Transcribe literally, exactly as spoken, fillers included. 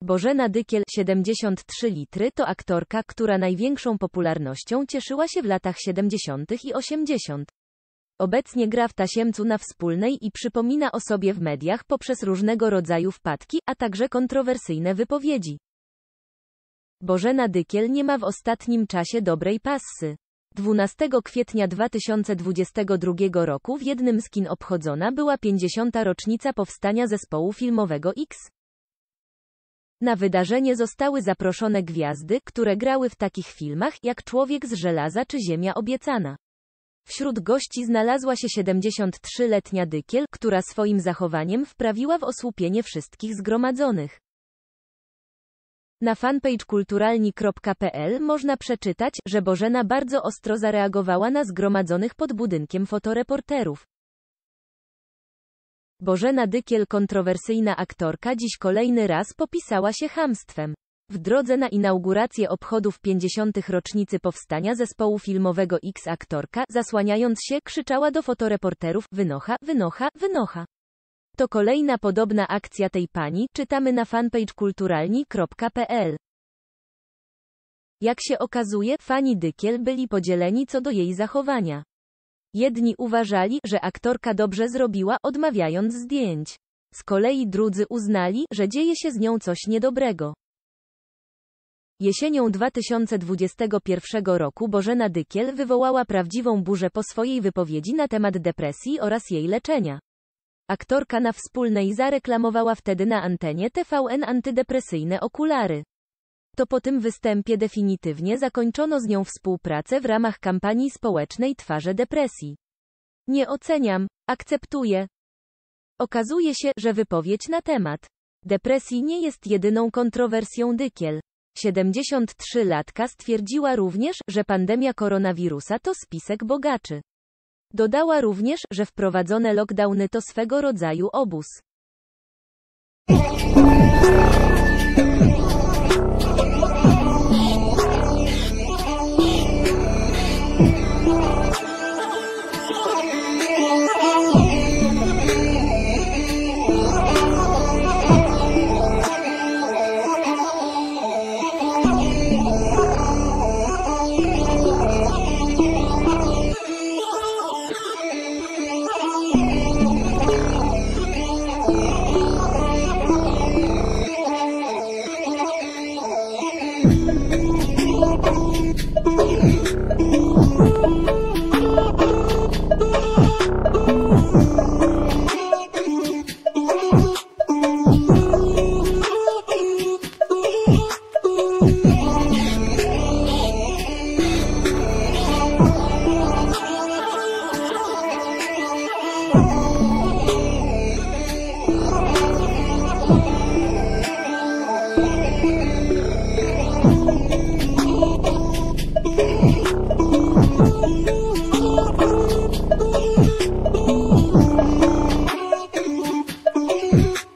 Bożena Dykiel, siedemdziesiąt trzy litry, to aktorka, która największą popularnością cieszyła się w latach siedemdziesiątych i osiemdziesiątych. Obecnie gra w Tasiemcu na Wspólnej i przypomina o sobie w mediach poprzez różnego rodzaju wpadki, a także kontrowersyjne wypowiedzi. Bożena Dykiel nie ma w ostatnim czasie dobrej passy. dwunastego kwietnia dwa tysiące dwudziestego drugiego roku w jednym z kin obchodzona była pięćdziesiąta rocznica powstania zespołu filmowego X. Na wydarzenie zostały zaproszone gwiazdy, które grały w takich filmach, jak Człowiek z żelaza czy Ziemia obiecana. Wśród gości znalazła się siedemdziesięciotrzyletnia Dykiel, która swoim zachowaniem wprawiła w osłupienie wszystkich zgromadzonych. Na fanpage kulturalni kropka pe el można przeczytać, że Bożena bardzo ostro zareagowała na zgromadzonych pod budynkiem fotoreporterów. Bożena Dykiel, kontrowersyjna aktorka, dziś kolejny raz popisała się chamstwem. W drodze na inaugurację obchodów pięćdziesiątej rocznicy powstania zespołu filmowego X aktorka, zasłaniając się, krzyczała do fotoreporterów: wynocha, wynocha, wynocha. To kolejna podobna akcja tej pani, czytamy na fanpage kulturalni kropka pe el. Jak się okazuje, fani Dykiel byli podzieleni co do jej zachowania. Jedni uważali, że aktorka dobrze zrobiła, odmawiając zdjęć. Z kolei drudzy uznali, że dzieje się z nią coś niedobrego. Jesienią dwa tysiące dwudziestego pierwszego roku Bożena Dykiel wywołała prawdziwą burzę po swojej wypowiedzi na temat depresji oraz jej leczenia. Aktorka na Wspólnej zareklamowała wtedy na antenie te ve en antydepresyjne okulary. To po tym występie definitywnie zakończono z nią współpracę w ramach kampanii społecznej Twarze depresji. Nie oceniam, akceptuję. Okazuje się, że wypowiedź na temat depresji nie jest jedyną kontrowersją Dykiel. siedemdziesięciotrzylatka stwierdziła również, że pandemia koronawirusa to spisek bogaczy. Dodała również, że wprowadzone lockdowny to swego rodzaju obóz. Thank you.